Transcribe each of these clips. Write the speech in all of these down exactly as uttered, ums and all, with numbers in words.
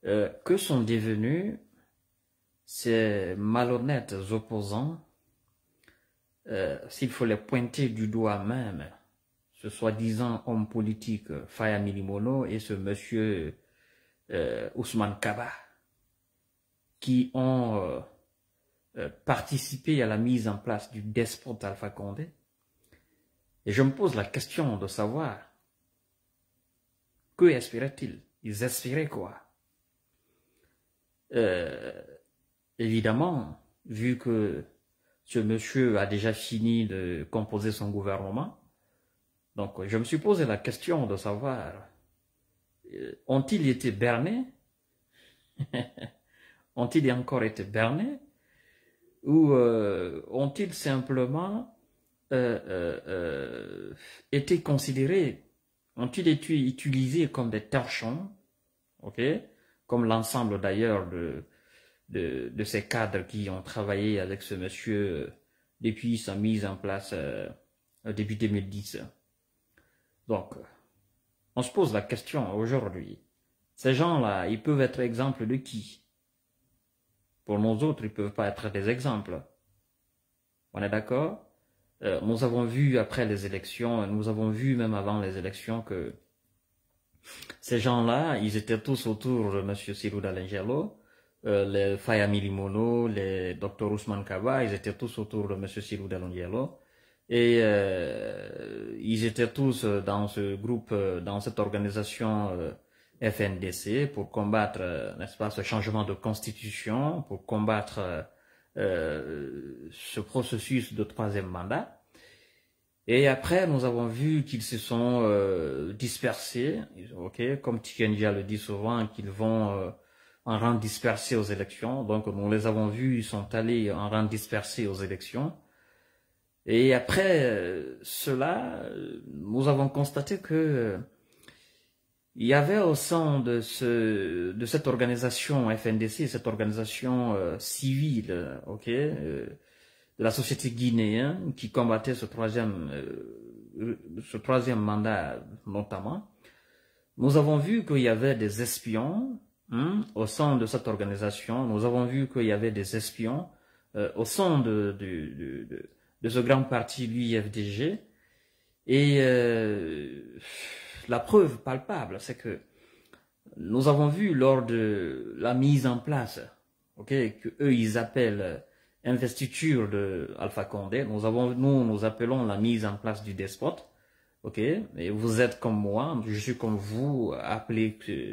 euh, que sont devenus ces malhonnêtes opposants, euh, s'il faut les pointer du doigt même, ce soi-disant homme politique Faya Milimono et ce monsieur euh, Ousmane Kaba, qui ont euh, euh, participé à la mise en place du despote Alpha Condé. Et je me pose la question de savoir, que espéraient-ils? Ils espéraient quoi? euh, Évidemment, vu que ce monsieur a déjà fini de composer son gouvernement, donc je me suis posé la question de savoir, euh, ont-ils été bernés? Ont-ils encore été bernés? Ou euh, ont-ils simplement euh, euh, euh, été considérés, ont-ils été utilisés comme des torchons, ok, comme l'ensemble d'ailleurs de, de, de ces cadres qui ont travaillé avec ce monsieur depuis sa mise en place euh, début deux mille dix. Donc, on se pose la question aujourd'hui, ces gens-là, ils peuvent être exemples de qui? Pour nous autres, ils ne peuvent pas être des exemples. On est d'accord? euh, Nous avons vu après les élections, nous avons vu même avant les élections que ces gens-là, ils étaient tous autour de M. Cyril Dalengelo, euh, les Faya Milimono, les docteur Ousmane Kaba, ils étaient tous autour de M. Cyril Dalengelo. Et euh, ils étaient tous dans ce groupe, dans cette organisation euh, F N D C pour combattre, euh, n'est-ce pas, ce changement de constitution, pour combattre euh, euh, ce processus de troisième mandat. Et après, nous avons vu qu'ils se sont euh, dispersés, ok, comme Tikendia le dit souvent, qu'ils vont euh, en rang dispersé aux élections. Donc nous les avons vus, ils sont allés en rang dispersé aux élections. Et après euh, cela, nous avons constaté que euh, il y avait au sein de, ce, de cette organisation F N D C, cette organisation euh, civile, ok, euh, de la société guinéenne qui combattait ce troisième, euh, ce troisième mandat notamment. Nous avons vu qu'il y avait des espions hein, au sein de cette organisation. Nous avons vu qu'il y avait des espions euh, au sein de, de, de, de de ce grand parti, l'U F D G. Et euh, la preuve palpable, c'est que nous avons vu lors de la mise en place, ok, que eux ils appellent investiture de Alpha Condé, nous avons, nous, nous appelons la mise en place du despote, ok, et vous êtes comme moi, je suis comme vous, appelé,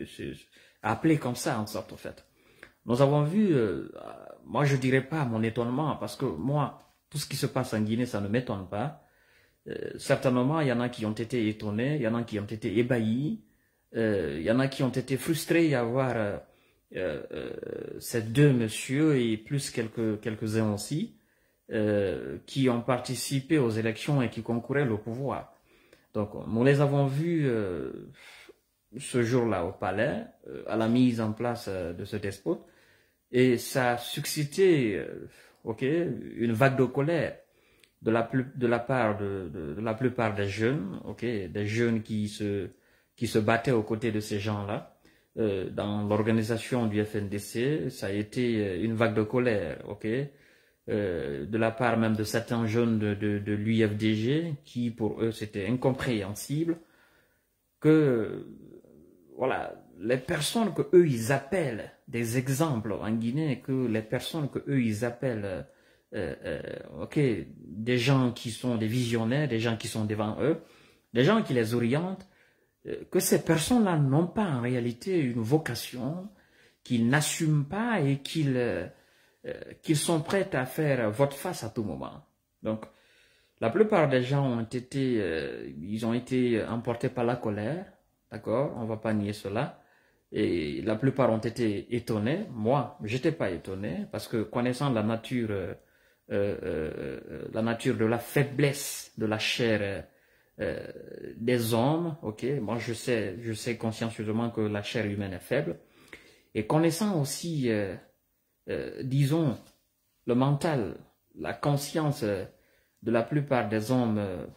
appelé comme ça en sorte, en fait. Nous avons vu, euh, moi je dirais pas mon étonnement, parce que moi, tout ce qui se passe en Guinée, ça ne m'étonne pas. Euh, certainement, il y en a qui ont été étonnés, il y en a qui ont été ébahis, euh, il y en a qui ont été frustrés à voir euh, euh, ces deux messieurs et plus quelques, quelques-uns aussi, euh, qui ont participé aux élections et qui concouraient au pouvoir. Donc, nous les avons vus euh, ce jour-là au palais, euh, à la mise en place euh, de ce despote, et ça a suscité... Euh, ok, une vague de colère de la, plus, de la part de, de, de la plupart des jeunes, ok, des jeunes qui se, qui se battaient aux côtés de ces gens-là. Euh, dans l'organisation du F N D C, ça a été une vague de colère, ok, euh, de la part même de certains jeunes de, de, de l'U F D G, qui pour eux c'était incompréhensible que, voilà, les personnes que eux ils appellent des exemples en Guinée, que les personnes que eux ils appellent euh, euh, ok, des gens qui sont des visionnaires, des gens qui sont devant eux, des gens qui les orientent, euh, que ces personnes-là n'ont pas en réalité une vocation, qu'ils n'assument pas et qu'ils euh, qu'ils sont prêts à faire volte-face à tout moment. Donc, la plupart des gens ont été, euh, ils ont été emportés par la colère, d'accord, on ne va pas nier cela. Et la plupart ont été étonnés. Moi, j'étais pas étonné parce que connaissant la nature, euh, euh, la nature de la faiblesse de la chair euh, des hommes, ok. Moi, je sais, je sais consciencieusement que la chair humaine est faible. Et connaissant aussi, euh, euh, disons, le mental, la conscience de la plupart des hommes euh,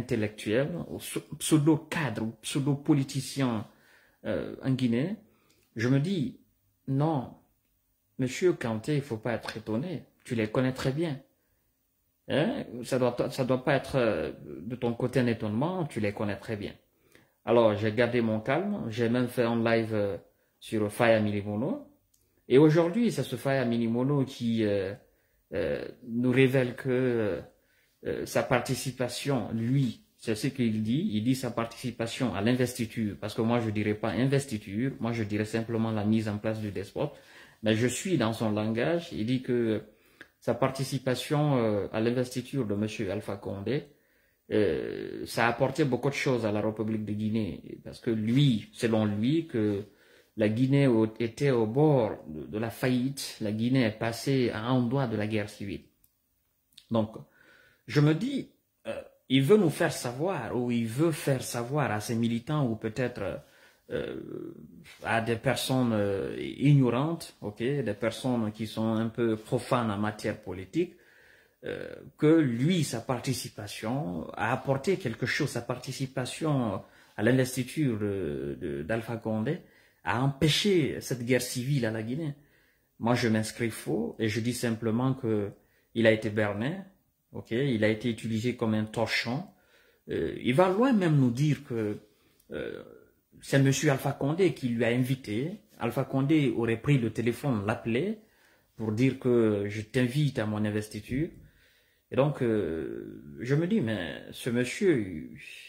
pseudo-intellectuels, ou pseudo-cadres, ou pseudo-politiciens. Euh, en Guinée, Je me dis, non, Monsieur Kanté, il ne faut pas être étonné. Tu les connais très bien. Hein? Ça doit, ça doit pas être euh, de ton côté un étonnement, tu les connais très bien. Alors, j'ai gardé mon calme, j'ai même fait un live euh, sur Faya Milimono. Et aujourd'hui, c'est ce Faya Milimono qui euh, euh, nous révèle que euh, euh, sa participation, lui, c'est ce qu'il dit, il dit sa participation à l'investiture, parce que moi je dirais pas investiture, moi je dirais simplement la mise en place du despote, mais je suis dans son langage, il dit que sa participation euh, à l'investiture de M. Alpha Condé, euh, ça a apporté beaucoup de choses à la République de Guinée, parce que lui, selon lui, que la Guinée était au bord de, de la faillite, la Guinée est passée à un doigt de la guerre civile. Donc, je me dis, euh, il veut nous faire savoir, ou il veut faire savoir à ses militants, ou peut-être euh, à des personnes euh, ignorantes, ok, des personnes qui sont un peu profanes en matière politique, euh, que lui, sa participation a apporté quelque chose, sa participation à l'investiture d'Alpha Condé a empêché cette guerre civile à la Guinée. Moi, je m'inscris faux et je dis simplement que il a été berné, ok, il a été utilisé comme un torchon. Euh, il va loin même nous dire que euh, c'est M. Alpha Condé qui lui a invité. Alpha Condé aurait pris le téléphone, l'appelé pour dire que je t'invite à mon investiture. Et donc, euh, je me dis, mais ce monsieur,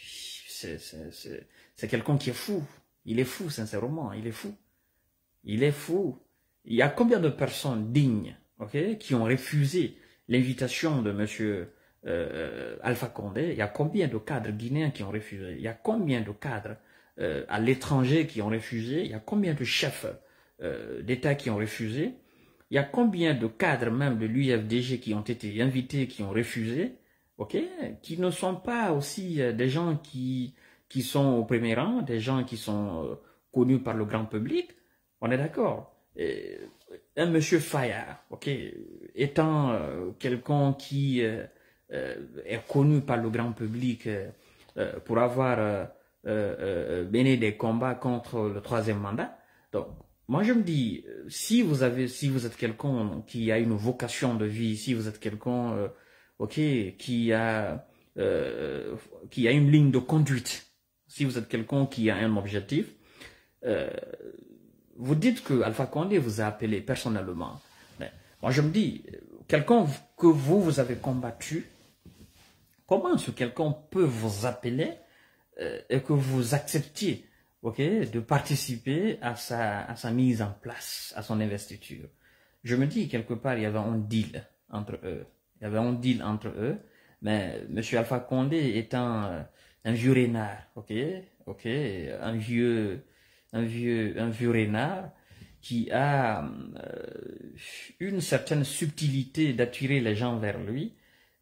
c'est quelqu'un qui est fou. Il est fou, sincèrement, il est fou. Il est fou. Il y a combien de personnes dignes, ok, qui ont refusé l'invitation de M. Euh, Alpha Condé? Il y a combien de cadres guinéens qui ont refusé? Il y a combien de cadres euh, à l'étranger qui ont refusé? Il y a combien de chefs euh, d'État qui ont refusé? Il y a combien de cadres même de l'U F D G qui ont été invités, qui ont refusé, ok, qui ne sont pas aussi euh, des gens qui, qui sont au premier rang, des gens qui sont euh, connus par le grand public? On est d'accord. Un monsieur Faya, ok, étant euh, quelqu'un qui euh, euh, est connu par le grand public euh, euh, pour avoir euh, euh, mené des combats contre le troisième mandat. Donc, moi je me dis, si vous avez, si vous êtes quelqu'un qui a une vocation de vie, si vous êtes quelqu'un, euh, ok, qui a, euh, qui a une ligne de conduite, si vous êtes quelqu'un qui a un objectif. Euh, Vous dites que Alpha Condé vous a appelé personnellement. Mais moi, je me dis, quelqu'un que vous, vous avez combattu, comment est-ce que quelqu'un peut vous appeler euh, et que vous acceptiez, ok, de participer à sa, à sa mise en place, à son investiture? Je me dis, quelque part, il y avait un deal entre eux. Il y avait un deal entre eux. Mais M. Alpha Condé étant euh, un vieux renard, ok, ok, un vieux... Un vieux, un vieux renard qui a euh, une certaine subtilité d'attirer les gens vers lui,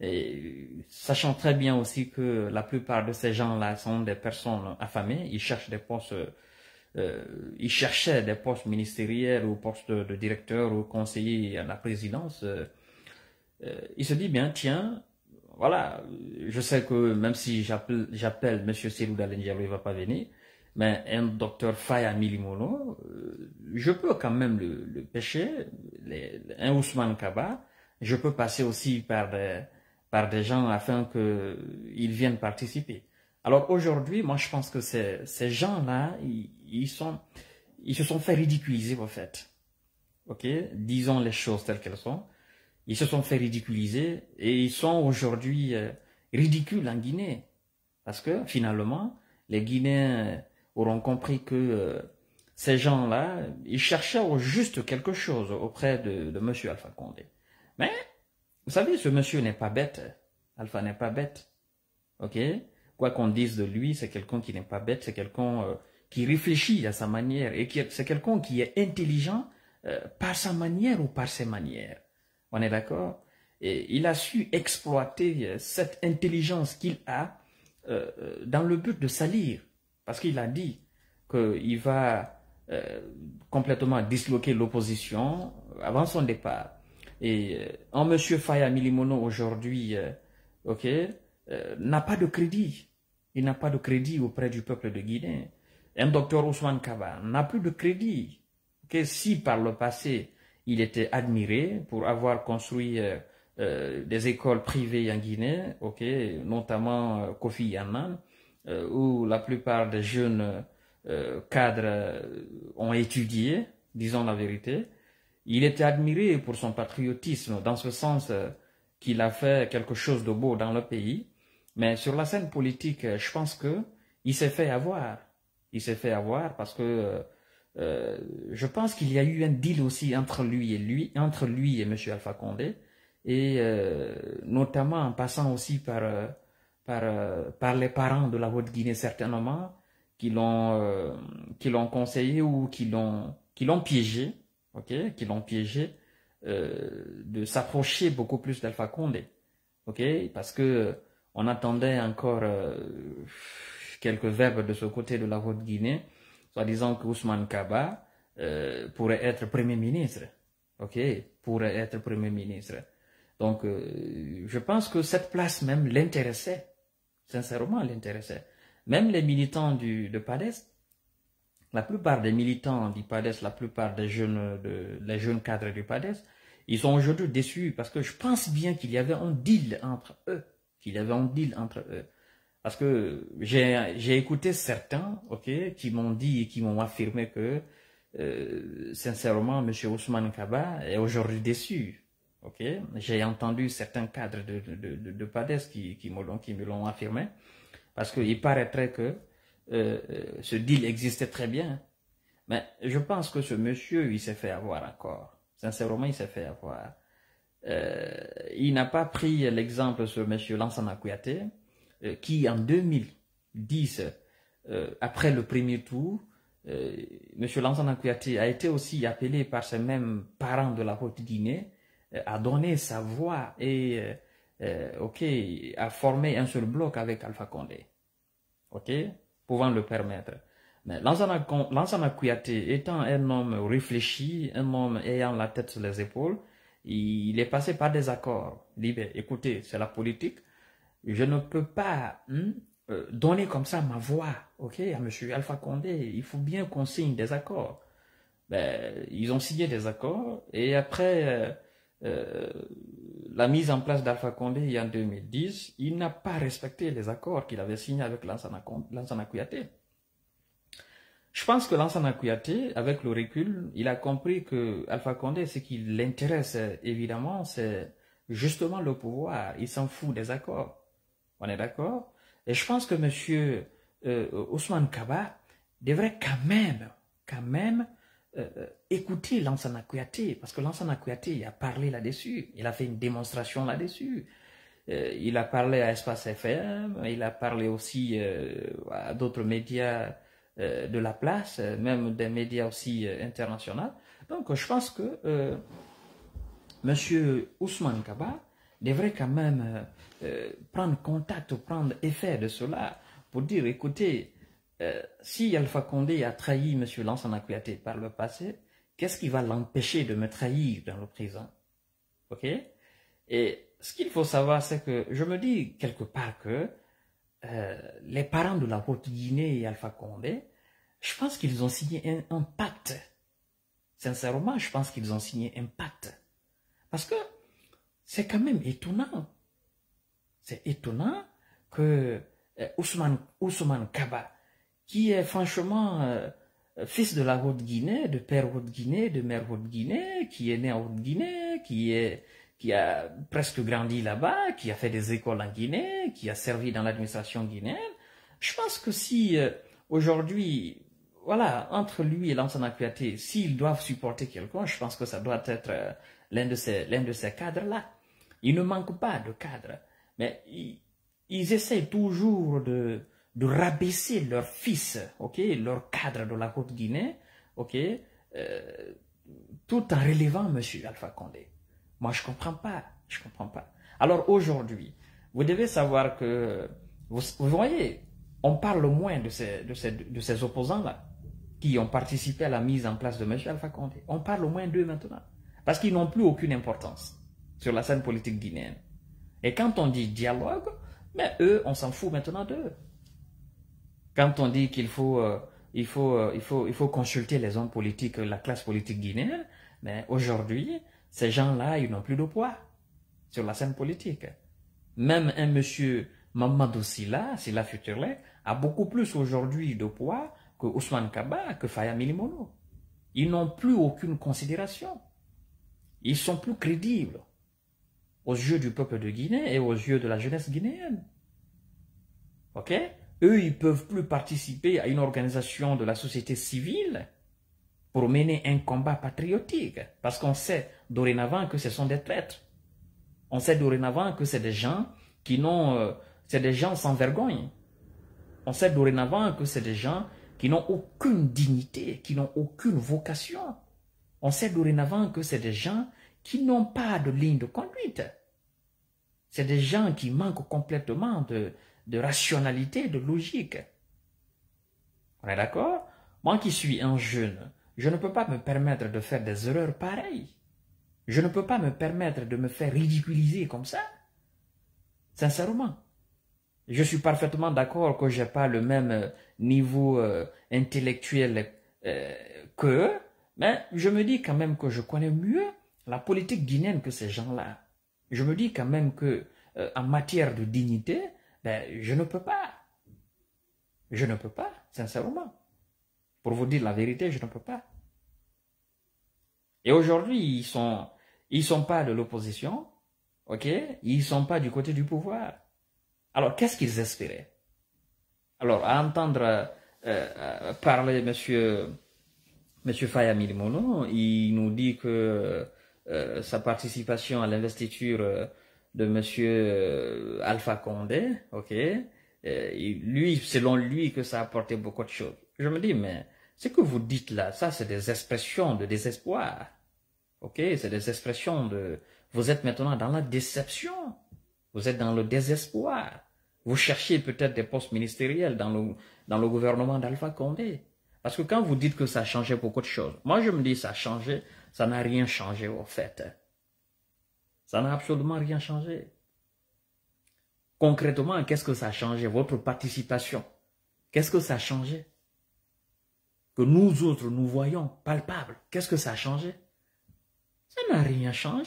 et sachant très bien aussi que la plupart de ces gens-là sont des personnes affamées, ils cherchent des postes, euh, ils cherchaient des postes ministériels ou postes de, de directeur ou conseiller à la présidence. Euh, euh, il se dit bien, tiens, voilà, je sais que même si j'appelle M. Cellou Dalein Diallo, il ne va pas venir. Mais un docteur Faya Milimono, euh, je peux quand même le, le pêcher, les, un Ousmane Kaba, je peux passer aussi par des, par des gens afin qu'ils viennent participer. Alors aujourd'hui, moi je pense que ces, ces gens-là, ils, ils, sont, ils se sont fait ridiculiser en fait. Ok, disons les choses telles qu'elles sont. Ils se sont fait ridiculiser et ils sont aujourd'hui euh, ridicules en Guinée. Parce que finalement, les Guinéens auront compris que euh, ces gens-là, ils cherchaient au juste quelque chose auprès de, de M. Alpha Condé. Mais, vous savez, ce monsieur n'est pas bête. Alpha n'est pas bête. Ok? Quoi qu'on dise de lui, c'est quelqu'un qui n'est pas bête, c'est quelqu'un euh, qui réfléchit à sa manière, et c'est quelqu'un qui est intelligent euh, par sa manière ou par ses manières. On est d'accord? Et il a su exploiter euh, cette intelligence qu'il a euh, dans le but de salir. Parce qu'il a dit qu'il va euh, complètement disloquer l'opposition avant son départ. Et euh, un monsieur Faya Milimono aujourd'hui, euh, ok, euh, n'a pas de crédit. Il n'a pas de crédit auprès du peuple de Guinée. Un docteur Ousmane Kaba n'a plus de crédit. que si par le passé, il était admiré pour avoir construit euh, euh, des écoles privées en Guinée, ok, notamment euh, Kofi Annan, euh, où la plupart des jeunes euh, cadres euh, ont étudié, disons la vérité. Il était admiré pour son patriotisme, dans ce sens euh, qu'il a fait quelque chose de beau dans le pays. Mais sur la scène politique, euh, je pense que il s'est fait avoir. Il s'est fait avoir parce que euh, euh, je pense qu'il y a eu un deal aussi entre lui et lui, entre lui et M. Alpha Condé, et euh, notamment en passant aussi par euh, par euh, par les parents de la Haute-Guinée certainement, qui l'ont euh, qui l'ont conseillé ou qui l'ont qui l'ont piégé, ok, qui l'ont piégé euh, de s'approcher beaucoup plus d'Alpha Condé, ok, parce que on attendait encore euh, quelques verbes de ce côté de la Haute-Guinée, soit disant que Ousmane Kaba euh, pourrait être Premier ministre, ok, pourrait être Premier ministre. Donc, euh, je pense que cette place même l'intéressait, sincèrement l'intéressait. Même les militants du, de PADES, la plupart des militants du PADES, la plupart des jeunes, de, les jeunes cadres du PADES, ils sont aujourd'hui déçus parce que je pense bien qu'il y avait un deal entre eux, qu'il y avait un deal entre eux. Parce que j'ai écouté certains, ok, qui m'ont dit et qui m'ont affirmé que, euh, sincèrement, M. Ousmane Kaba est aujourd'hui déçu. Ok, j'ai entendu certains cadres de, de, de, de PADES qui, qui me l'ont affirmé. Parce qu'il paraîtrait que euh, ce deal existait très bien. Mais je pense que ce monsieur, il s'est fait avoir encore. Sincèrement, il s'est fait avoir. Euh, il n'a pas pris l'exemple sur M. Lansana Kouyaté, euh, qui en deux mille dix, euh, après le premier tour, euh, M. Lansana Kouyaté a été aussi appelé par ces mêmes parents de la Haute-Guinée euh, à donner sa voix et euh, euh, ok, à former un seul bloc avec Alpha Condé, ok, pouvant le permettre. Mais Lansana, Lansana Kouyaté étant un homme réfléchi, un homme ayant la tête sur les épaules, il est passé par des accords. Il dit, ben, écoutez, c'est la politique, je ne peux pas hein, euh, donner comme ça ma voix, ok, à M. Alpha Condé, il faut bien qu'on signe des accords. Ben, ils ont signé des accords, et après euh, euh, la mise en place d'Alpha Condé en deux mille dix, il n'a pas respecté les accords qu'il avait signés avec Lansana Kouyaté. Je pense que Lansana Kouyaté, avec le recul, il a compris que Alpha Condé, ce qui l'intéresse évidemment, c'est justement le pouvoir. Il s'en fout des accords. On est d'accord? Et je pense que M. Euh, Ousmane Kaba devrait quand même, quand même, euh, écouter Lansana Kouyaté, parce que Lansana Kouyaté a parlé là-dessus. Il a fait une démonstration là-dessus. Euh, il a parlé à Espace F M, il a parlé aussi euh, à d'autres médias euh, de la place, même des médias aussi euh, internationaux. Donc je pense que euh, M. Ousmane Kaba devrait quand même euh, prendre contact, prendre effet de cela pour dire, écoutez, euh, si Alpha Condé a trahi M. Lansana Kouyaté par le passé, qu'est-ce qui va l'empêcher de me trahir dans le présent? Ok? Et ce qu'il faut savoir, c'est que je me dis quelque part que euh, les parents de la Haute-Guinée et Alpha Condé, je pense qu'ils ont signé un, un pacte. Sincèrement, je pense qu'ils ont signé un pacte. Parce que c'est quand même étonnant. C'est étonnant que euh, Ousmane, Ousmane Kaba, qui est franchement euh, fils de la Haute-Guinée, de père Haute-Guinée, de mère Haute-Guinée, qui est né en Haute-Guinée, qui est... qui a presque grandi là-bas, qui a fait des écoles en Guinée, qui a servi dans l'administration guinéenne. Je pense que si euh, aujourd'hui, voilà, entre lui et Lansana Kouyaté, s'ils doivent supporter quelqu'un, je pense que ça doit être euh, l'un de ces, l'un de ces cadres-là. Il ne manque pas de cadres, mais ils, ils essaient toujours de, de rabaisser leur fils, ok, leur cadre de la Haute-Guinée, ok, euh, tout en relevant M. Alpha Condé. Moi, je ne comprends pas. Je ne comprends pas. Alors aujourd'hui, vous devez savoir que, vous, vous voyez, on parle moins de ces, de ces, de ces opposants-là qui ont participé à la mise en place de M. Alpha Condé. On parle moins d'eux maintenant. Parce qu'ils n'ont plus aucune importance sur la scène politique guinéenne. Et quand on dit dialogue, mais eux, on s'en fout maintenant d'eux. Quand on dit qu'il faut euh, il faut, euh, il faut, il faut consulter les hommes politiques, la classe politique guinéenne. Mais aujourd'hui, ces gens-là, ils n'ont plus de poids sur la scène politique. Même un monsieur Mamadou Silla, Silla Futurlek, a beaucoup plus aujourd'hui de poids que Ousmane Kaba, que Faya Milimono. Ils n'ont plus aucune considération. Ils sont plus crédibles aux yeux du peuple de Guinée et aux yeux de la jeunesse guinéenne. Ok? Eux, ils ne peuvent plus participer à une organisation de la société civile pour mener un combat patriotique. Parce qu'on sait dorénavant que ce sont des traîtres. On sait dorénavant que c'est des gens qui n'ont... Euh, c'est des gens sans vergogne. On sait dorénavant que c'est des gens qui n'ont aucune dignité, qui n'ont aucune vocation. On sait dorénavant que c'est des gens qui n'ont pas de ligne de conduite. C'est des gens qui manquent complètement de, de rationalité, de logique. On est d'accord? Moi qui suis un jeune, je ne peux pas me permettre de faire des erreurs pareilles. Je ne peux pas me permettre de me faire ridiculiser comme ça. Sincèrement. Je suis parfaitement d'accord que je n'ai pas le même niveau euh, intellectuel euh, qu'eux, mais je me dis quand même que je connais mieux la politique guinéenne que ces gens-là. Je me dis quand même que euh, en matière de dignité, ben, je ne peux pas. Je ne peux pas, sincèrement. Pour vous dire la vérité, je ne peux pas. Et aujourd'hui, ils sont, ils sont pas de l'opposition, ok? Ils sont pas du côté du pouvoir. Alors, qu'est-ce qu'ils espéraient? Alors, à entendre euh, euh, parler monsieur, monsieur Faya Milimono, il nous dit que euh, sa participation à l'investiture euh, de monsieur euh, Alpha Condé, ok, euh, lui, selon lui, que ça a apporté beaucoup de choses. Je me dis, mais ce que vous dites là, ça c'est des expressions de désespoir, ok, c'est des expressions de... Vous êtes maintenant dans la déception. Vous êtes dans le désespoir. Vous cherchez peut-être des postes ministériels dans le, dans le gouvernement d'Alpha Condé. Parce que quand vous dites que ça a changé beaucoup de choses, moi je me dis ça a changé, ça n'a rien changé au fait. Ça n'a absolument rien changé. Concrètement, qu'est-ce que ça a changé? Votre participation. Qu'est-ce que ça a changé? Que nous autres, nous voyons, palpable. Qu'est-ce que ça a changé? Ça n'a rien changé.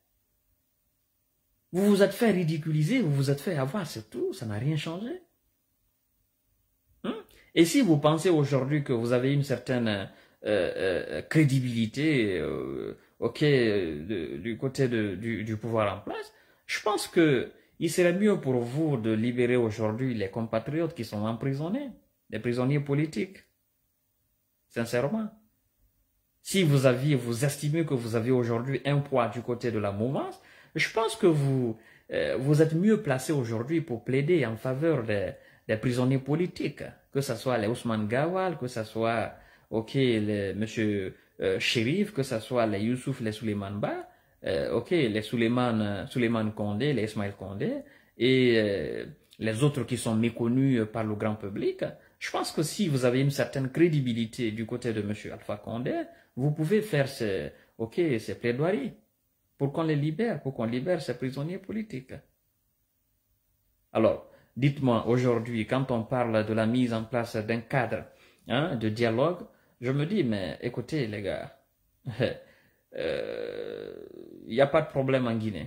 Vous vous êtes fait ridiculiser, vous vous êtes fait avoir, c'est tout, ça n'a rien changé. Hein? Et si vous pensez aujourd'hui que vous avez une certaine euh, euh, crédibilité, euh, ok, de, du côté de, du, du pouvoir en place, je pense que il serait mieux pour vous de libérer aujourd'hui les compatriotes qui sont emprisonnés, les prisonniers politiques. Sincèrement. Si vous aviez, vous estimez que vous avez aujourd'hui un poids du côté de la mouvance, je pense que vous, euh, vous êtes mieux placé aujourd'hui pour plaider en faveur des, des prisonniers politiques, que ce soit les Ousmane Gawal, que ce soit ok, les, monsieur euh, Chérif, que ce soit les Youssouf, les Souleymane Ba, euh, ok, les Souleymane, Souleymane Condé, les Ismaël Condé, et euh, les autres qui sont méconnus par le grand public. Je pense que si vous avez une certaine crédibilité du côté de monsieur Alpha Condé, vous pouvez faire ces, ok, ces plaidoiries pour qu'on les libère, pour qu'on libère ces prisonniers politiques. Alors, dites-moi, aujourd'hui, quand on parle de la mise en place d'un cadre hein, de dialogue, je me dis, mais écoutez les gars, il euh, n'y a pas de problème en Guinée.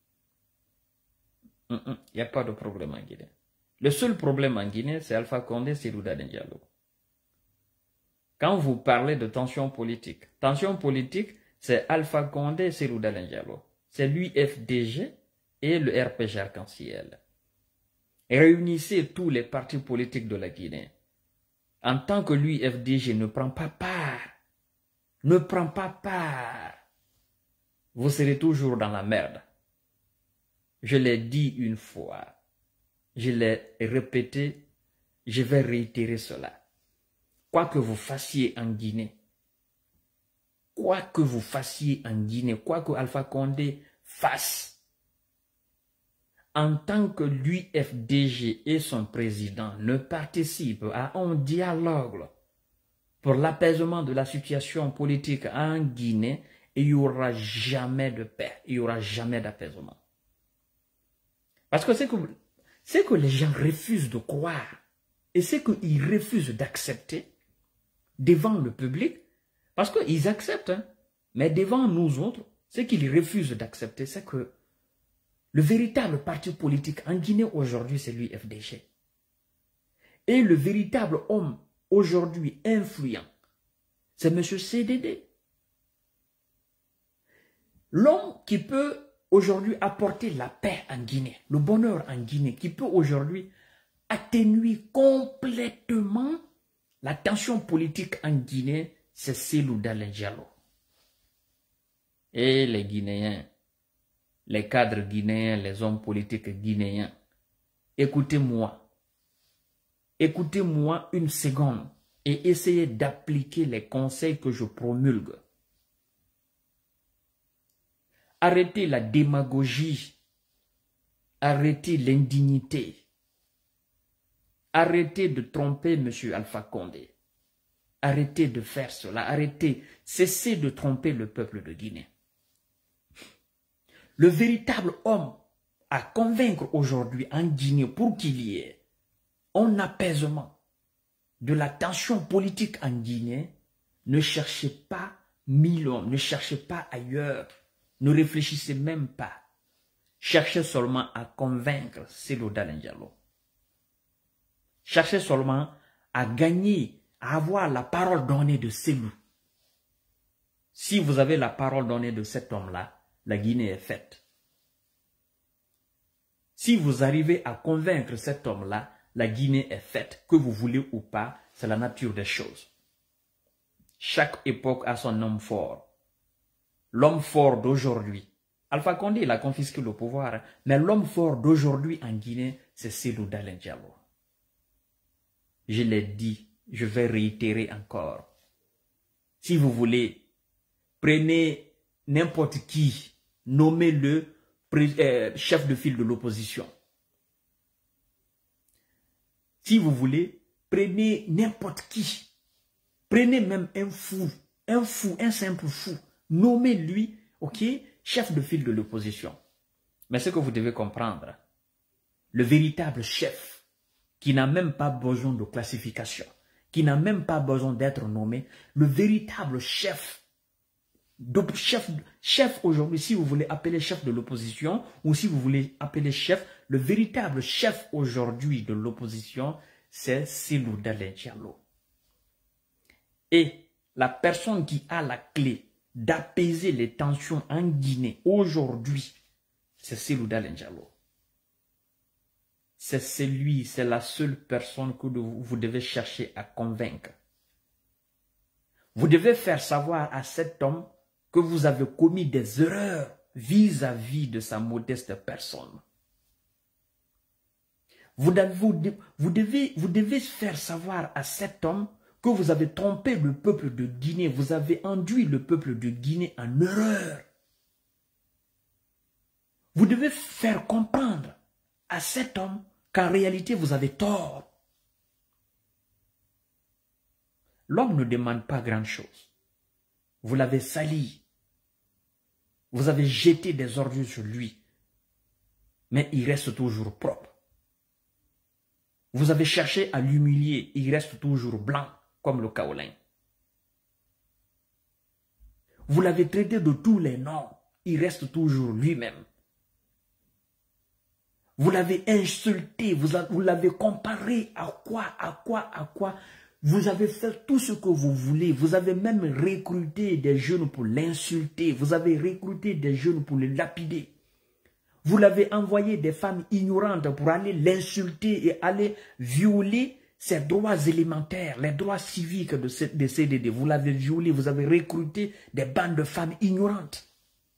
Il mm n'y -mm, a pas de problème en Guinée. Le seul problème en Guinée, c'est Alpha Condé, c'est Louda Diallo. Quand vous parlez de tension politique, tension politique, c'est Alpha Condé, c'est Louda Diallo. C'est l'U F D G et le R P G Arc-en-Ciel. Réunissez tous les partis politiques de la Guinée. En tant que l'U F D G ne prend pas part, ne prend pas part, vous serez toujours dans la merde. Je l'ai dit une fois, je l'ai répété, je vais réitérer cela. Quoi que vous fassiez en Guinée, quoi que vous fassiez en Guinée, quoi que Alpha Condé fasse, en tant que l'U F D G et son président ne participent à un dialogue pour l'apaisement de la situation politique en Guinée, il n'y aura jamais de paix, il n'y aura jamais d'apaisement. Parce que c'est que, c'est que les gens refusent de croire et c'est qu'ils refusent d'accepter, devant le public, parce qu'ils acceptent, hein, mais devant nous autres, ce qu'ils refusent d'accepter, c'est que le véritable parti politique en Guinée aujourd'hui, c'est l'U F D G. Et le véritable homme aujourd'hui influent, c'est M. C D D. L'homme qui peut aujourd'hui apporter la paix en Guinée, le bonheur en Guinée, qui peut aujourd'hui atténuer complètement la tension politique en Guinée, c'est Cellou Dalein Diallo. Et les Guinéens, les cadres guinéens, les hommes politiques guinéens, écoutez-moi. Écoutez-moi une seconde et essayez d'appliquer les conseils que je promulgue. Arrêtez la démagogie, arrêtez l'indignité, arrêtez de tromper M. Alpha Condé, arrêtez de faire cela, arrêtez, cessez de tromper le peuple de Guinée. Le véritable homme à convaincre aujourd'hui en Guinée pour qu'il y ait un apaisement de la tension politique en Guinée, ne cherchez pas mille hommes, ne cherchez pas ailleurs, ne réfléchissez même pas. Cherchez seulement à convaincre Cellou Dalein Diallo. Cherchez seulement à gagner, à avoir la parole donnée de Cellou. Si vous avez la parole donnée de cet homme-là, la Guinée est faite. Si vous arrivez à convaincre cet homme-là, la Guinée est faite, que vous voulez ou pas, c'est la nature des choses. Chaque époque a son homme fort. L'homme fort d'aujourd'hui, Alpha Condé, il a confisqué le pouvoir, mais l'homme fort d'aujourd'hui en Guinée, c'est Cellou Dalein Diallo. Je l'ai dit, je vais réitérer encore. Si vous voulez, prenez n'importe qui, nommez-le euh, chef de file de l'opposition. Si vous voulez, prenez n'importe qui. Prenez même un fou, un fou, un simple fou. Nommez-lui, ok, chef de file de l'opposition. Mais ce que vous devez comprendre, le véritable chef, qui n'a même pas besoin de classification, qui n'a même pas besoin d'être nommé, le véritable chef, donc chef, chef aujourd'hui, si vous voulez appeler chef de l'opposition, ou si vous voulez appeler chef, le véritable chef aujourd'hui de l'opposition, c'est Cellou Dalein Diallo. Et la personne qui a la clé d'apaiser les tensions en Guinée aujourd'hui, c'est Cellou Dalein Diallo. C'est celui, c'est la seule personne que vous devez chercher à convaincre. Vous devez faire savoir à cet homme que vous avez commis des erreurs vis-à-vis de sa modeste personne. Vous devez, vous, devez, vous devez faire savoir à cet homme que vous avez trompé le peuple de Guinée, vous avez induit le peuple de Guinée en erreur. Vous devez faire comprendre à cet homme qu'en réalité vous avez tort. L'homme ne demande pas grand chose. Vous l'avez sali. Vous avez jeté des ordures sur lui. Mais il reste toujours propre. Vous avez cherché à l'humilier. Il reste toujours blanc comme le kaolin. Vous l'avez traité de tous les noms. Il reste toujours lui-même. Vous l'avez insulté. Vous l'avez comparé à quoi, à quoi, à quoi. Vous avez fait tout ce que vous voulez. Vous avez même recruté des jeunes pour l'insulter. Vous avez recruté des jeunes pour le lapider. Vous l'avez envoyé des femmes ignorantes pour aller l'insulter et aller violer ses droits élémentaires, les droits civiques de C D D. Vous l'avez violé, vous avez recruté des bandes de femmes ignorantes.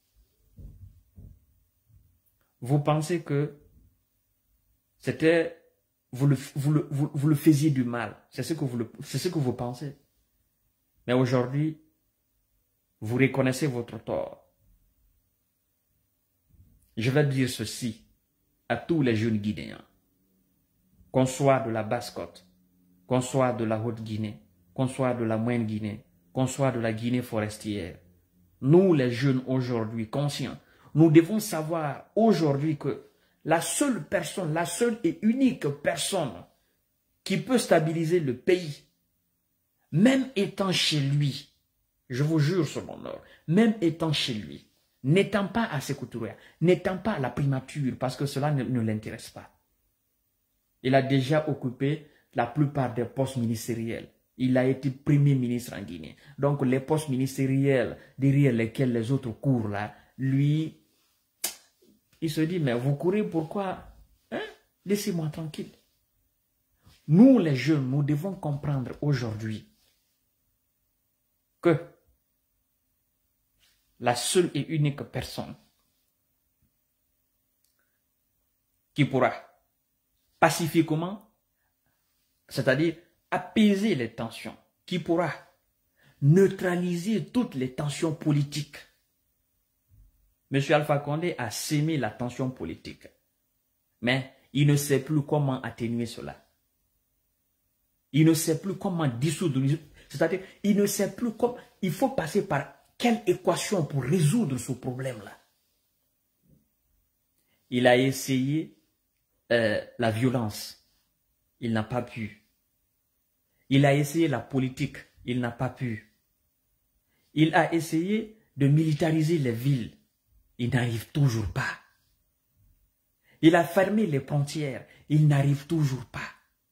Vous pensez que c'était... Vous le, vous, le, vous, vous le faisiez du mal. C'est ce que vous le, c'est ce que vous pensez. Mais aujourd'hui, vous reconnaissez votre tort. Je vais dire ceci à tous les jeunes Guinéens. Qu'on soit de la Basse-Côte, qu'on soit de la Haute-Guinée, qu'on soit de la Moyenne-Guinée, qu'on soit de la Guinée forestière. Nous, les jeunes aujourd'hui conscients, nous devons savoir aujourd'hui que la seule personne, la seule et unique personne qui peut stabiliser le pays, même étant chez lui, je vous jure sur mon honneur, même étant chez lui, n'étant pas à Sékou Touré, n'étant pas à la primature, parce que cela ne, ne l'intéresse pas. Il a déjà occupé la plupart des postes ministériels. Il a été premier ministre en Guinée. Donc les postes ministériels derrière lesquels les autres courent là, lui, il se dit, mais vous courez pourquoi? Hein? Laissez-moi tranquille. Nous les jeunes, nous devons comprendre aujourd'hui que la seule et unique personne qui pourra pacifiquement, c'est-à-dire apaiser les tensions, qui pourra neutraliser toutes les tensions politiques. Monsieur Alpha Condé a sémé la tension politique, mais il ne sait plus comment atténuer cela. Il ne sait plus comment dissoudre, c'est-à-dire il ne sait plus comment, il faut passer par quelle équation pour résoudre ce problème-là. Il a essayé euh, la violence, il n'a pas pu. Il a essayé la politique, il n'a pas pu. Il a essayé de militariser les villes, il n'arrive toujours pas. Il a fermé les frontières, il n'arrive toujours pas.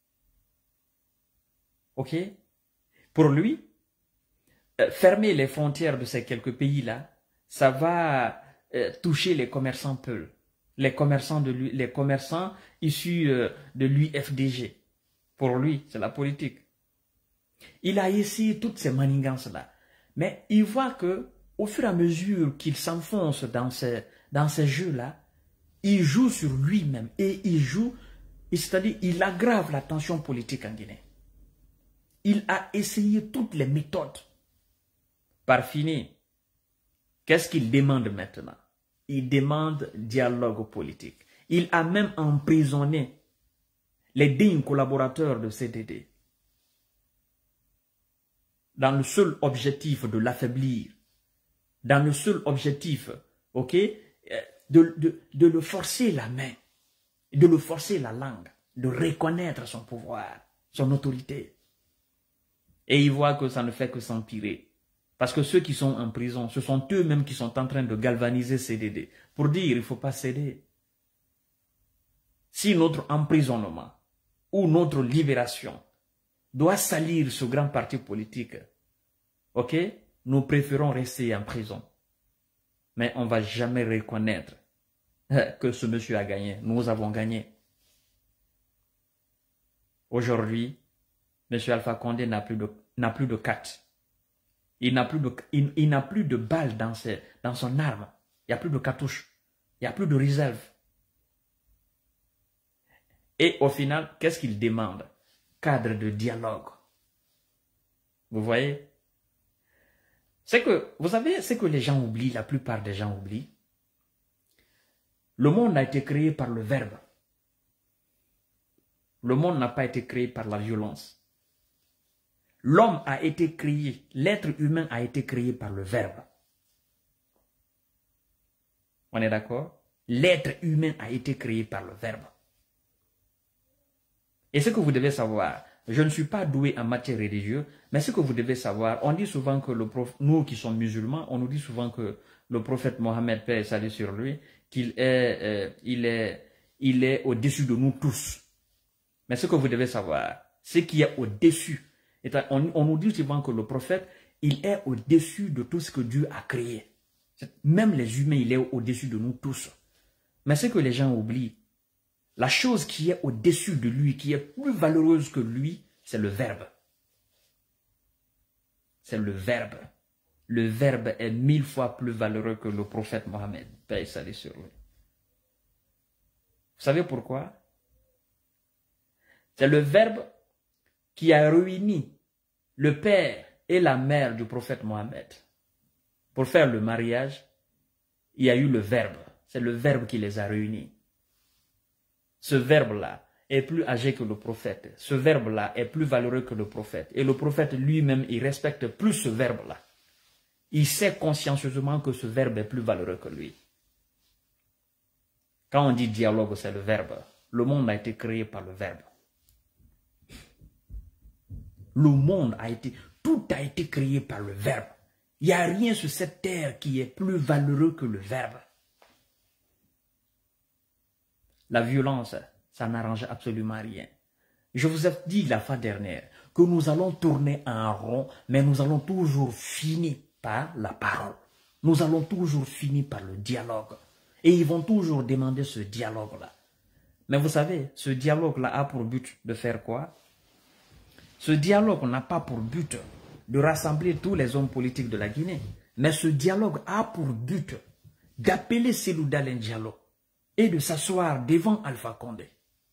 Ok? Pour lui, euh, fermer les frontières de ces quelques pays-là, ça va euh, toucher les commerçants peuls, les commerçants, de lui, les commerçants issus euh, de l'U F D G. Pour lui, c'est la politique. Il a essayé toutes ces manigances-là. Mais il voit que au fur et à mesure qu'il s'enfonce dans ces, dans ces jeux-là, il joue sur lui-même et il joue, c'est-à-dire il aggrave la tension politique en Guinée. Il a essayé toutes les méthodes. Par finir, qu'est-ce qu'il demande maintenant? Il demande dialogue politique. Il a même emprisonné les dignes collaborateurs de C D D dans le seul objectif de l'affaiblir, dans le seul objectif, ok, de, de, de le forcer la main, de le forcer la langue, de reconnaître son pouvoir, son autorité. Et il voit que ça ne fait que s'empirer. Parce que ceux qui sont en prison, ce sont eux-mêmes qui sont en train de galvaniser C D D. Pour dire, il ne faut pas céder. Si notre emprisonnement ou notre libération doit salir ce grand parti politique, ok, nous préférons rester en prison. Mais on ne va jamais reconnaître que ce monsieur a gagné. Nous avons gagné. Aujourd'hui, M. Alpha Condé n'a plus de, n'a plus de cartes. Il n'a plus de, il, il n'a plus de balles dans, ses, dans son arme. Il n'y a plus de cartouches. Il n'y a plus de réserve. Et au final, qu'est-ce qu'il demande? Cadre de dialogue. Vous voyez? C'est que, vous savez, c'est que les gens oublient, la plupart des gens oublient. Le monde a été créé par le verbe. Le monde n'a pas été créé par la violence. L'homme a été créé, l'être humain a été créé par le verbe. On est d'accord? L'être humain a été créé par le verbe. Et ce que vous devez savoir, je ne suis pas doué en matière religieuse, mais ce que vous devez savoir, on dit souvent que le prophète, nous qui sommes musulmans, on nous dit souvent que le prophète Mohammed, paix et salut sur lui, qu'il est, euh, il est, il est au-dessus de nous tous. Mais ce que vous devez savoir, ce qui est au-dessus, on, on nous dit souvent que le prophète, il est au-dessus de tout ce que Dieu a créé. Même les humains, il est au-dessus de nous tous. Mais ce que les gens oublient, la chose qui est au-dessus de lui, qui est plus valeureuse que lui, c'est le verbe. C'est le verbe. Le verbe est mille fois plus valeureux que le prophète Mohammed. Paix et salut sur lui. Vous savez pourquoi? C'est le verbe qui a réuni le père et la mère du prophète Mohammed. Pour faire le mariage, il y a eu le verbe. C'est le verbe qui les a réunis. Ce verbe-là est plus âgé que le prophète. Ce verbe-là est plus valeureux que le prophète. Et le prophète lui-même, il respecte plus ce verbe-là. Il sait consciencieusement que ce verbe est plus valeureux que lui. Quand on dit dialogue, c'est le verbe. Le monde a été créé par le verbe. Le monde a été, tout a été créé par le verbe. Il n'y a rien sur cette terre qui est plus valeureux que le verbe. La violence, ça n'arrange absolument rien. Je vous ai dit la fois dernière que nous allons tourner en rond, mais nous allons toujours finir par la parole. Nous allons toujours finir par le dialogue. Et ils vont toujours demander ce dialogue-là. Mais vous savez, ce dialogue-là a pour but de faire quoi? Ce dialogue n'a pas pour but de rassembler tous les hommes politiques de la Guinée. Mais ce dialogue a pour but d'appeler Cellou Dalein Diallo et de s'asseoir devant Alpha Condé.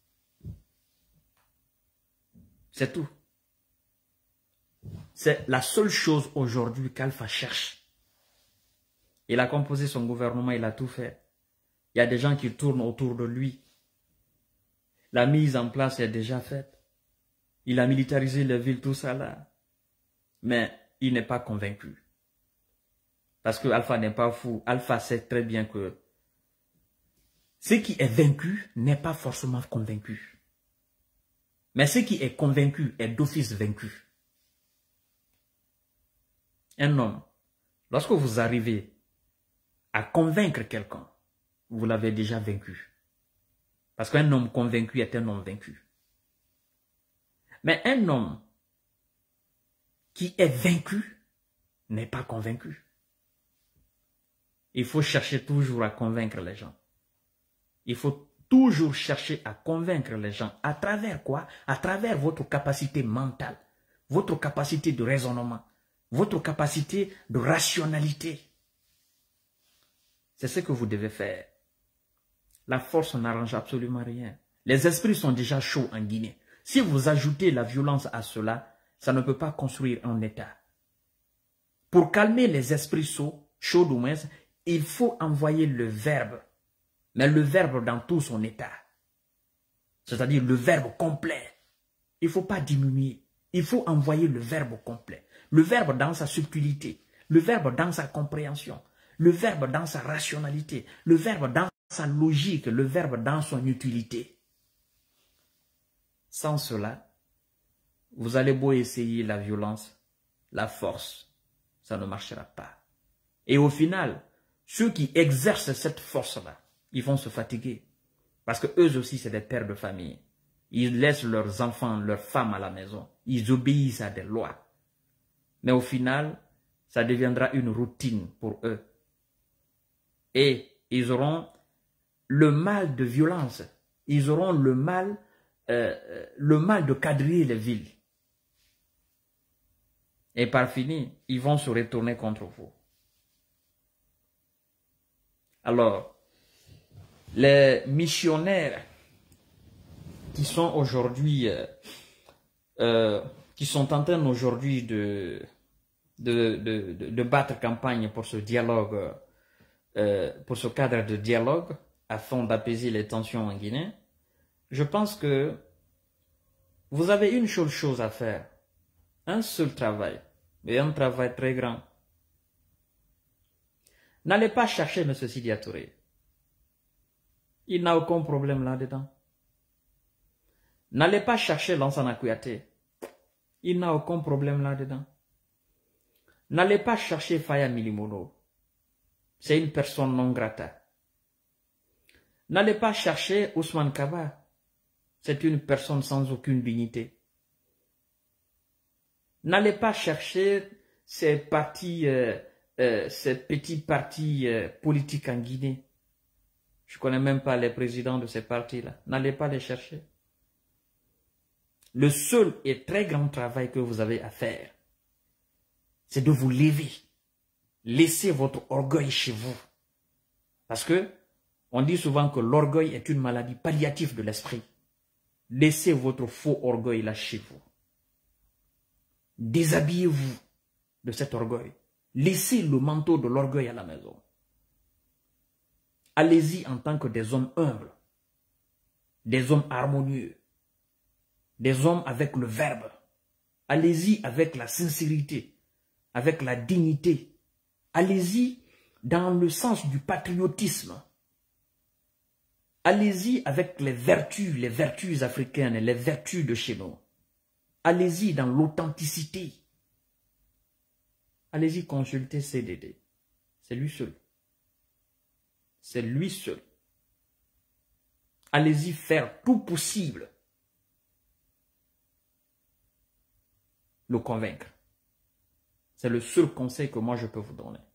C'est tout. C'est la seule chose aujourd'hui qu'Alpha cherche. Il a composé son gouvernement, il a tout fait. Il y a des gens qui tournent autour de lui. La mise en place est déjà faite. Il a militarisé les villes, tout ça là. Mais il n'est pas convaincu. Parce que Alpha n'est pas fou. Alpha sait très bien que ce qui est vaincu n'est pas forcément convaincu. Mais ce qui est convaincu est d'office vaincu. Un homme, lorsque vous arrivez à convaincre quelqu'un, vous l'avez déjà vaincu. Parce qu'un homme convaincu est un homme vaincu. Mais un homme qui est vaincu n'est pas convaincu. Il faut chercher toujours à convaincre les gens. Il faut toujours chercher à convaincre les gens. À travers quoi? À travers votre capacité mentale, votre capacité de raisonnement, votre capacité de rationalité. C'est ce que vous devez faire. La force n'arrange absolument rien. Les esprits sont déjà chauds en Guinée. Si vous ajoutez la violence à cela, ça ne peut pas construire un État. Pour calmer les esprits chauds, chauds du moins, il faut envoyer le verbe. Mais le verbe dans tout son état. C'est-à-dire le verbe complet. Il ne faut pas diminuer. Il faut envoyer le verbe complet. Le verbe dans sa subtilité. Le verbe dans sa compréhension. Le verbe dans sa rationalité. Le verbe dans sa logique. Le verbe dans son utilité. Sans cela, vous allez beau essayer la violence, la force, ça ne marchera pas. Et au final, ceux qui exercent cette force-là, ils vont se fatiguer. Parce que eux aussi, c'est des pères de famille. Ils laissent leurs enfants, leurs femmes à la maison. Ils obéissent à des lois. Mais au final, ça deviendra une routine pour eux. Et ils auront le mal de violence. Ils auront le mal, euh, le mal de quadriller les villes. Et par fini, ils vont se retourner contre vous. Alors, les missionnaires qui sont aujourd'hui, euh, euh, qui sont en train aujourd'hui de, de, de, de, de battre campagne pour ce dialogue, euh, pour ce cadre de dialogue, afin d'apaiser les tensions en Guinée, je pense que vous avez une seule chose à faire, un seul travail, et un travail très grand. N'allez pas chercher M. Sidia Touré. Il n'a aucun problème là-dedans. N'allez pas chercher Lansana Kouyaté. Il n'a aucun problème là-dedans. N'allez pas chercher Faya Milimono. C'est une personne non grata. N'allez pas chercher Ousmane Kaba. C'est une personne sans aucune dignité. N'allez pas chercher ces partis, euh, euh, ces petits partis euh, politiques en Guinée. Je ne connais même pas les présidents de ces partis-là. N'allez pas les chercher. Le seul et très grand travail que vous avez à faire, c'est de vous lever. Laissez votre orgueil chez vous. Parce que on dit souvent que l'orgueil est une maladie palliative de l'esprit. Laissez votre faux orgueil là chez vous. Déshabillez-vous de cet orgueil. Laissez le manteau de l'orgueil à la maison. Allez-y en tant que des hommes humbles, des hommes harmonieux, des hommes avec le verbe. Allez-y avec la sincérité, avec la dignité. Allez-y dans le sens du patriotisme. Allez-y avec les vertus, les vertus africaines, les vertus de chez nous. allez-y dans l'authenticité. Allez-y consulter C D D. C'est lui seul. C'est lui seul. Allez-y faire tout possible. Le convaincre. C'est le seul conseil que moi je peux vous donner.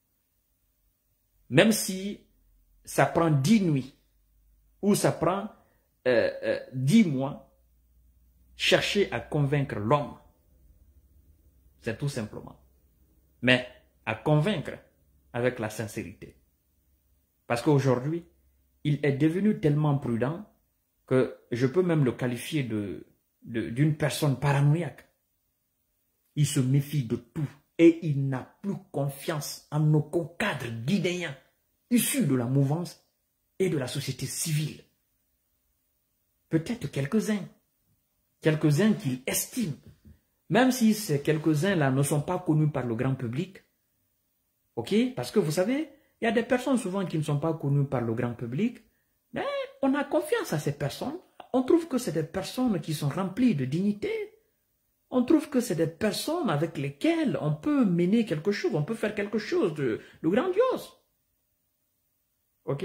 Même si ça prend dix nuits ou ça prend euh, euh, dix mois, cherchez à convaincre l'homme. C'est tout simplement. Mais à convaincre avec la sincérité. Parce qu'aujourd'hui, il est devenu tellement prudent que je peux même le qualifier de, de, d'une personne paranoïaque. Il se méfie de tout et il n'a plus confiance en aucun cadre guinéen issu de la mouvance et de la société civile. Peut-être quelques-uns, quelques-uns qu'il estime, même si ces quelques-uns-là ne sont pas connus par le grand public, ok? Parce que vous savez, il y a des personnes souvent qui ne sont pas connues par le grand public, mais on a confiance à ces personnes. On trouve que c'est des personnes qui sont remplies de dignité. On trouve que c'est des personnes avec lesquelles on peut mener quelque chose, on peut faire quelque chose de, de grandiose. Ok?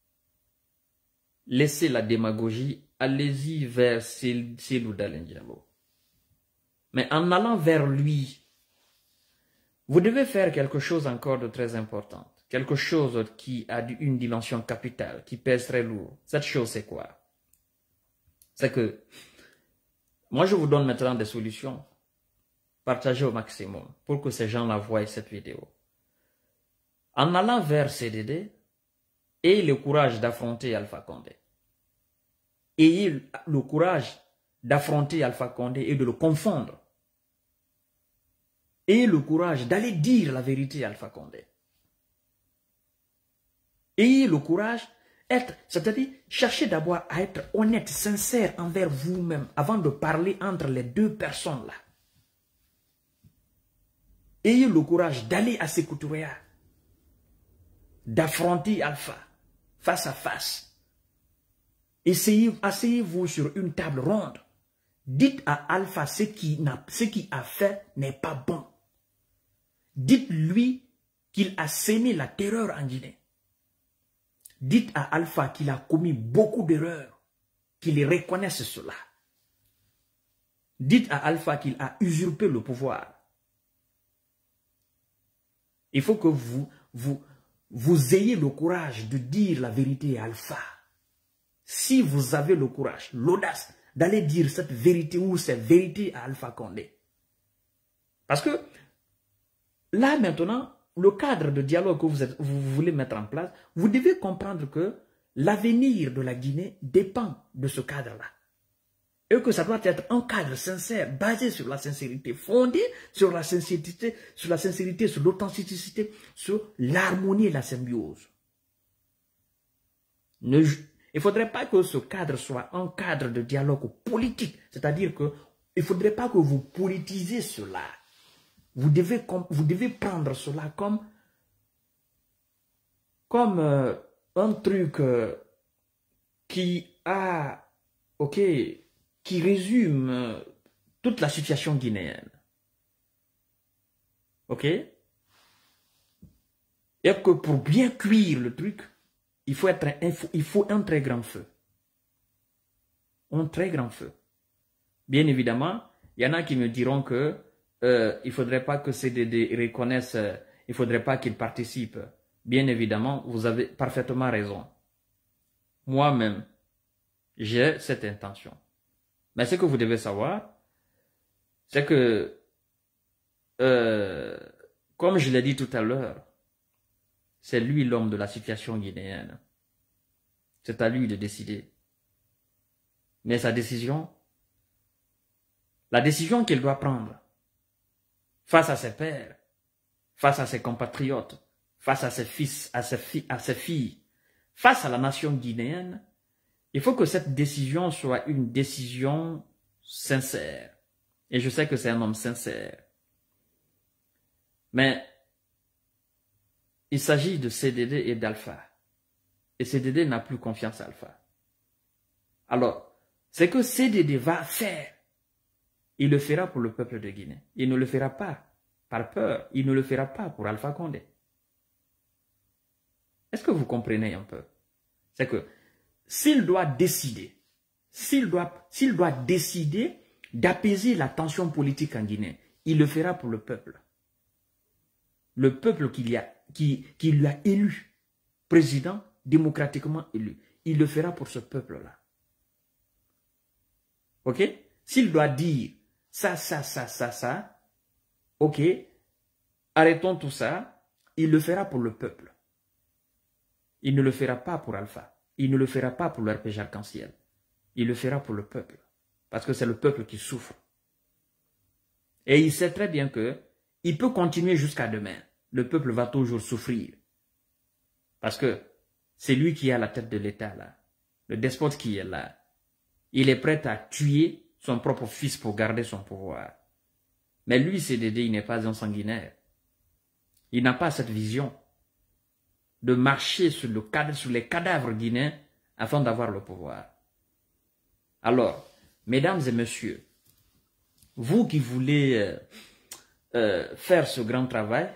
Laissez la démagogie, allez-y vers Cellou Dalein Diallo. Mais en allant vers lui, vous devez faire quelque chose encore de très important. Quelque chose qui a une dimension capitale, qui pèse très lourd. Cette chose, c'est quoi? C'est que, moi je vous donne maintenant des solutions. Partagez au maximum pour que ces gens-là voient cette vidéo. En allant vers C D D, ayez le courage d'affronter Alpha Condé. Ayez le courage d'affronter Alpha Condé et de le confondre. Ayez le courage d'aller dire la vérité à Alpha Condé. Ayez le courage, être, c'est-à-dire cherchez d'abord à être honnête, sincère envers vous-même avant de parler entre les deux personnes-là. Ayez le courage d'aller à Sékou Touré, d'affronter Alpha face à face. Essayez, asseyez-vous sur une table ronde. Dites à Alpha ce qui, ce qui a fait n'est pas bon. Dites-lui qu'il a sémé la terreur en Guinée. Dites à Alpha qu'il a commis beaucoup d'erreurs, qu'il reconnaisse cela. Dites à Alpha qu'il a usurpé le pouvoir. Il faut que vous, vous, vous ayez le courage de dire la vérité à Alpha. Si vous avez le courage, l'audace d'aller dire cette vérité ou cette vérité à Alpha Condé. Parce que là maintenant, le cadre de dialogue que vous, êtes, vous voulez mettre en place, vous devez comprendre que l'avenir de la Guinée dépend de ce cadre-là. Et que ça doit être un cadre sincère, basé sur la sincérité, fondé sur la sincérité, sur la sincérité, sur l'authenticité, sur l'harmonie et la symbiose. Ne, il ne faudrait pas que ce cadre soit un cadre de dialogue politique. C'est-à-dire qu'il ne faudrait pas que vous politisez cela. Vous devez, vous devez prendre cela comme, comme euh, un truc euh, qui a, ok, qui résume euh, toute la situation guinéenne. Ok? Et que pour bien cuire le truc, il faut, être un, il faut un très grand feu. Un très grand feu. Bien évidemment, il y en a qui me diront que Euh, il ne faudrait pas que C D D reconnaisse, euh, il ne faudrait pas qu'il participe. Bien évidemment, vous avez parfaitement raison. Moi-même, j'ai cette intention. Mais ce que vous devez savoir, c'est que, euh, comme je l'ai dit tout à l'heure, c'est lui l'homme de la situation guinéenne. C'est à lui de décider. Mais sa décision, la décision qu'il doit prendre, face à ses pères, face à ses compatriotes, face à ses fils, à ses filles, à ses filles, face à la nation guinéenne, il faut que cette décision soit une décision sincère. Et je sais que c'est un homme sincère. Mais il s'agit de C D D et d'Alpha. Et C D D n'a plus confiance à Alpha. Alors, ce que C D D va faire, il le fera pour le peuple de Guinée. Il ne le fera pas par peur. Il ne le fera pas pour Alpha Condé. Est-ce que vous comprenez un peu? C'est que s'il doit décider, s'il doit, s'il doit décider d'apaiser la tension politique en Guinée, il le fera pour le peuple. Le peuple qui, a, qui, qui lui a élu, président démocratiquement élu. Il le fera pour ce peuple-là. Ok? S'il doit dire ça, ça, ça, ça, ça, ok, arrêtons tout ça, il le fera pour le peuple. Il ne le fera pas pour Alpha. Il ne le fera pas pour l'R P G Arc-en-Ciel. Il le fera pour le peuple. Parce que c'est le peuple qui souffre. Et il sait très bien que il peut continuer jusqu'à demain. Le peuple va toujours souffrir. Parce que c'est lui qui est à la tête de l'État là. Le despote qui est là. Il est prêt à tuer son propre fils pour garder son pouvoir. Mais lui, C D D, il n'est pas un sanguinaire. Il n'a pas cette vision de marcher sur, le cadre, sur les cadavres guinéens afin d'avoir le pouvoir. Alors, mesdames et messieurs, vous qui voulez euh, euh, faire ce grand travail,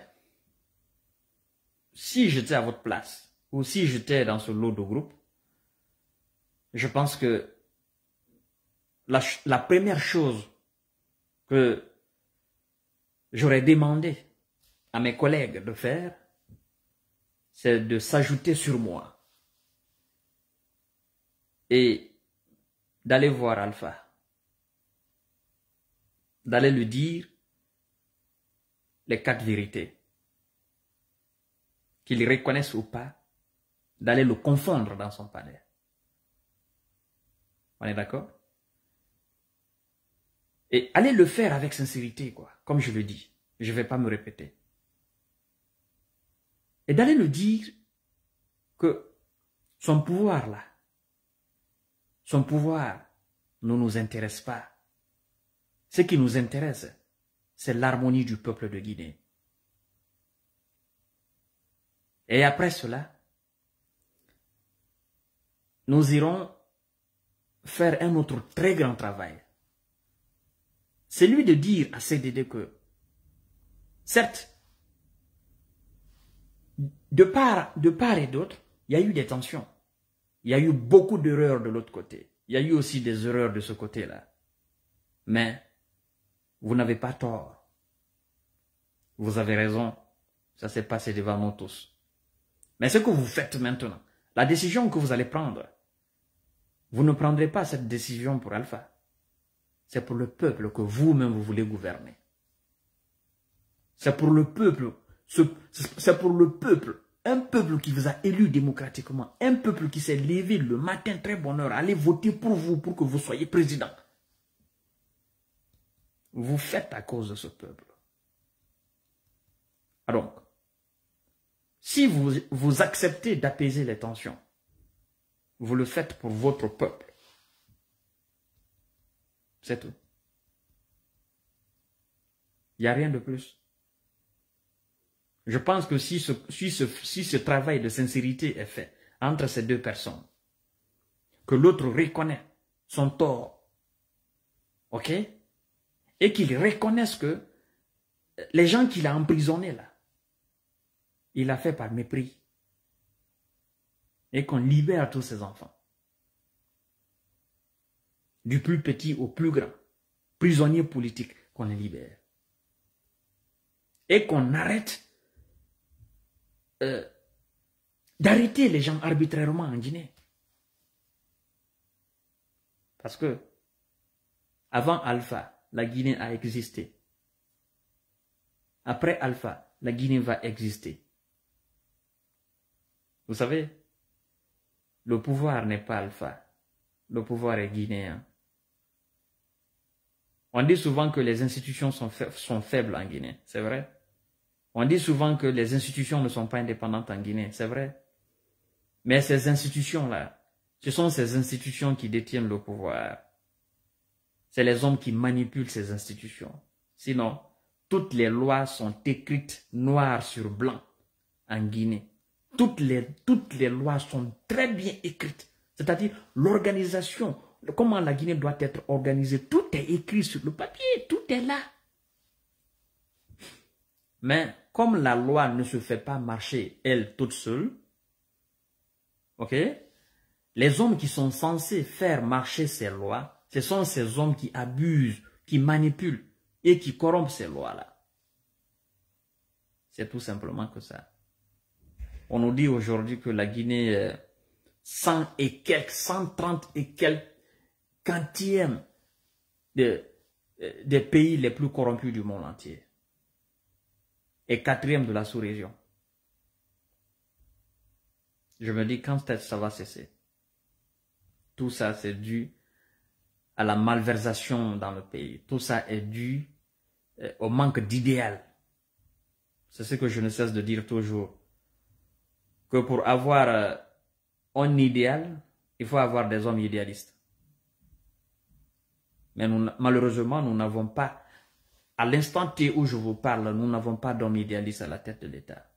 si j'étais à votre place, ou si j'étais dans ce lot de groupe, je pense que la, la première chose que j'aurais demandé à mes collègues de faire, c'est de s'ajouter sur moi et d'aller voir Alpha, d'aller lui dire les quatre vérités, qu'il reconnaisse ou pas, d'aller le confondre dans son palais. On est d'accord? Et allez le faire avec sincérité, quoi, comme je le dis. Je ne vais pas me répéter. Et d'aller le dire que son pouvoir là, son pouvoir ne nous intéresse pas. Ce qui nous intéresse, c'est l'harmonie du peuple de Guinée. Et après cela, nous irons faire un autre très grand travail. C'est lui de dire à C D D que, certes, de part, de part et d'autre, il y a eu des tensions. Il y a eu beaucoup d'erreurs de l'autre côté. Il y a eu aussi des erreurs de ce côté-là. Mais, vous n'avez pas tort. Vous avez raison. Ça s'est passé devant nous tous. Mais ce que vous faites maintenant, la décision que vous allez prendre, vous ne prendrez pas cette décision pour Alpha. C'est pour le peuple que vous-même vous voulez gouverner. C'est pour le peuple, c'est pour le peuple, un peuple qui vous a élu démocratiquement, un peuple qui s'est levé le matin très bonne heure, aller voter pour vous, pour que vous soyez président. Vous faites à cause de ce peuple. Donc, si vous, vous acceptez d'apaiser les tensions, vous le faites pour votre peuple. C'est tout. Il n'y a rien de plus. Je pense que si ce, si, ce, si ce travail de sincérité est fait entre ces deux personnes, que l'autre reconnaît son tort, ok, et qu'il reconnaisse que les gens qu'il a emprisonnés là, il l'a fait par mépris, et qu'on libère tous ces enfants, du plus petit au plus grand, prisonniers politiques, qu'on les libère, et qu'on arrête euh, d'arrêter les gens arbitrairement en Guinée. Parce que avant Alpha, la Guinée a existé. Après Alpha, la Guinée va exister. Vous savez, le pouvoir n'est pas Alpha. Le pouvoir est guinéen. On dit souvent que les institutions sont, fa sont faibles en Guinée. C'est vrai. On dit souvent que les institutions ne sont pas indépendantes en Guinée. C'est vrai. Mais ces institutions-là, ce sont ces institutions qui détiennent le pouvoir. C'est les hommes qui manipulent ces institutions. Sinon, toutes les lois sont écrites noir sur blanc en Guinée. Toutes les, toutes les lois sont très bien écrites. C'est-à-dire l'organisation, comment la Guinée doit être organisée. Tout est écrit sur le papier, tout est là. Mais comme la loi ne se fait pas marcher, elle, toute seule, ok, les hommes qui sont censés faire marcher ces lois, ce sont ces hommes qui abusent, qui manipulent et qui corrompent ces lois-là. C'est tout simplement que ça. On nous dit aujourd'hui que la Guinée est cent et quelques, cent trente et quelques quantièmes de, des pays les plus corrompus du monde entier. Et quatrième de la sous-région. Je me dis, quand ça va cesser? Tout ça, c'est dû à la malversation dans le pays. Tout ça est dû euh, au manque d'idéal. C'est ce que je ne cesse de dire toujours. Que pour avoir euh, un idéal, il faut avoir des hommes idéalistes. Mais nous, malheureusement, nous n'avons pas, à l'instant T où je vous parle, nous n'avons pas d'hommes idéalistes à la tête de l'État.